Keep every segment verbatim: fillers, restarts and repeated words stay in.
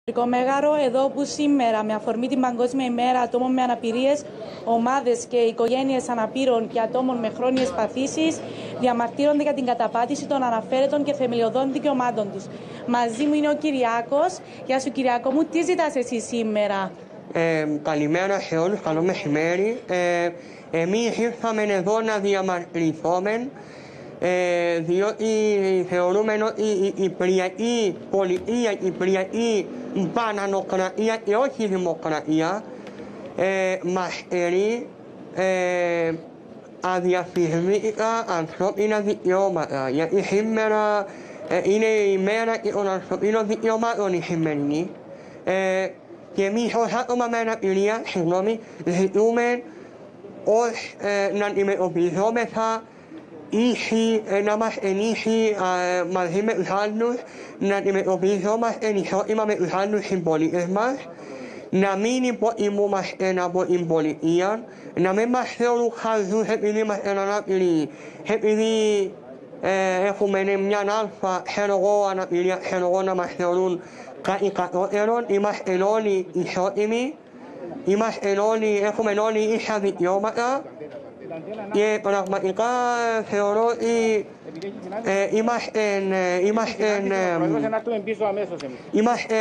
Μέγαρο, εδώ που σήμερα, με αφορμή την Παγκόσμια ημέρα ατόμων με αναπηρίες, ομάδες και οικογένειες αναπήρων και ατόμων με χρόνιες παθήσεις διαμαρτύρονται για την καταπάτηση των αναφέρετων και θεμελιωδών δικαιωμάτων τους. Μαζί μου είναι ο Κυριάκος. Γεια σου, Κυριάκο μου, τι ζητάς εσύ σήμερα? Ε, καλημέρα σε όλους, καλό μεσημέρι. Ε, εμείς ήρθαμε εδώ να διαμαρτυρηθούμε, ε, διότι θεωρούμε ότι η κυπριακή πολιτεία, η κυπριακή μπανανοκρατία και όχι η δημοκρατία ε, μας στερεί ε, αδιαφυσβήτητα ανθρώπινα δικαιώματα. Γιατί σήμερα ε, είναι η μέρα των ανθρωπίνων δικαιωμάτων η σημερινή. Ε, και εμείς ως άτομα με αναπηρία, συγγνώμη, ζητούμε ως ε, να αντιμετωπιζόμεθα ίσοι, ε, να μας ενίσχυει ε, μαζί με τους άλλους, να αντιμετωπιζόμαστε ισότιμα με τους άλλους συμπολίτες μας, να μην υποτιμούμαστε από την πολιτεία, να μην μας θεωρούν χαζούς επειδή είμαστε ανάπηροι, επειδή ε, έχουμε μια αλφα, ξέρω εγώ, αναπηρία, ξέρω εγώ, να μας θεωρούν κάτι κατώτερο. Είμαστε όλοι ισότιμοι, είμαστε όλοι, έχουμε όλοι ίσα δικαιώματα και πραγματικά θεωρώ ότι ε, είμαστε, ε, είμαστε, ε, είμαστε,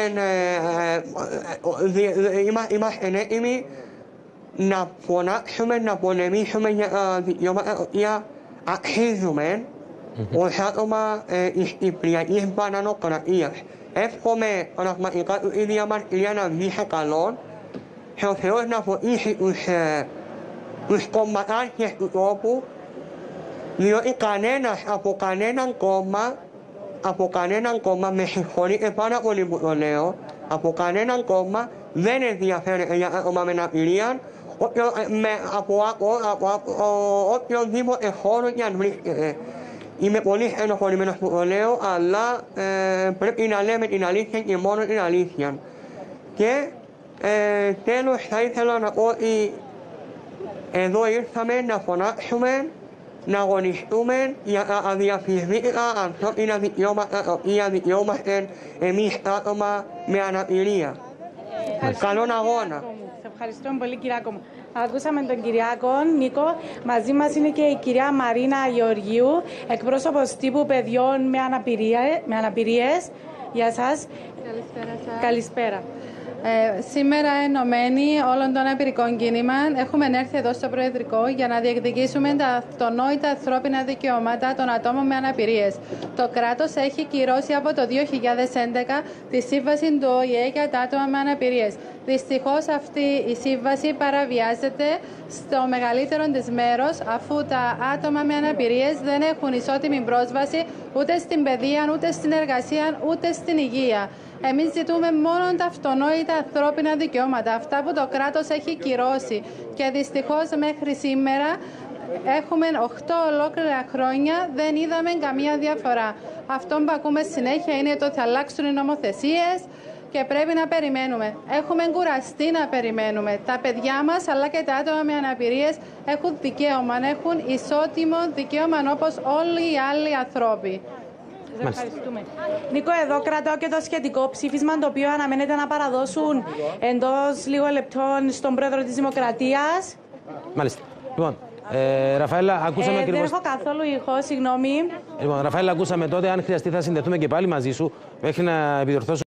ε, είμαστε έτοιμοι να φωνάξουμε, να πολεμήσουμε για τα δικαιώματα τα οποία αξίζουμε ως άτομα ε, της κυπριακής μπανανοκρατίας. Εύχομαι πραγματικά η διαμαρτυρία να βγει σε καλό και ο Θεός να βοηθήσει τους, ε, τους κομματάρχες του τόπου, διότι κανένας από κανέναν κόμμα, από κανέναν κόμμα, με συγχωρείτε πάρα πολύ που το λέω, από κανέναν κόμμα δεν ενδιαφέρεται για άτομα με αναπηρία, από, από, από, από οποιονδήποτε χώρο και αν βρίσκεται. Είμαι πολύ ενοχωρημένος που το λέω, αλλά ε, πρέπει να λέμε την αλήθεια και μόνο την αλήθεια. Και ε, τέλος θα ήθελα να πω ότι εδώ ήρθαμε να φωνάξουμε, να αγωνιστούμε για τα αδιαφυσβήτητα ανθρώπινα δικαιώματα τα οποία δικαιούμαστε εμείς άτομα με αναπηρία. Καλόν αγώνα. Σε ευχαριστώ πολύ, Κυριάκο μου. Ακούσαμε τον Κυριάκο, Νίκο. Μαζί μας είναι και η κυρία Μαρίνα Γεωργίου, εκπρόσωπος τύπου παιδιών με, αναπηρία, με αναπηρίες. Γεια σας. Καλησπέρα σας. Καλησπέρα. Ε, σήμερα ενωμένοι όλων των αναπηρικών κίνημα έχουμε έρθει εδώ στο Προεδρικό για να διεκδικήσουμε τα αυτονόητα ανθρώπινα δικαιώματα των ατόμων με αναπηρίες. Το κράτος έχει κυρώσει από το δύο χιλιάδες έντεκα τη σύμβαση του Ο Η Ε για τα άτομα με αναπηρίες. Δυστυχώς αυτή η σύμβαση παραβιάζεται στο μεγαλύτερο της μέρος, αφού τα άτομα με αναπηρίες δεν έχουν ισότιμη πρόσβαση ούτε στην παιδεία, ούτε στην εργασία, ούτε στην υγεία. Εμείς ζητούμε μόνο τα αυτονόητα ανθρώπινα δικαιώματα, αυτά που το κράτος έχει κυρώσει. Και δυστυχώς μέχρι σήμερα έχουμε οκτώ ολόκληρα χρόνια, δεν είδαμε καμία διαφορά. Αυτό που ακούμε συνέχεια είναι ότι θα αλλάξουν οι νομοθεσίες και πρέπει να περιμένουμε. Έχουμε κουραστεί να περιμένουμε. Τα παιδιά μας αλλά και τα άτομα με αναπηρίες έχουν δικαίωμα, έχουν ισότιμο δικαίωμα όπως όλοι οι άλλοι ανθρώποι. Ευχαριστούμε. Νίκο, εδώ κρατάω και το σχετικό ψήφισμα, το οποίο αναμένεται να παραδώσουν εντός λίγων λεπτών στον πρόεδρο της Δημοκρατίας. Μάλιστα. Λοιπόν, ε, Ραφαέλα, ακούσαμε ε, ακριβώς... Δεν έχω καθόλου ηχό, συγγνώμη. Λοιπόν, Ραφαέλα, ακούσαμε τότε. Αν χρειαστεί, θα συνδεθούμε και πάλι μαζί σου μέχρι να επιδιορθώσουμε.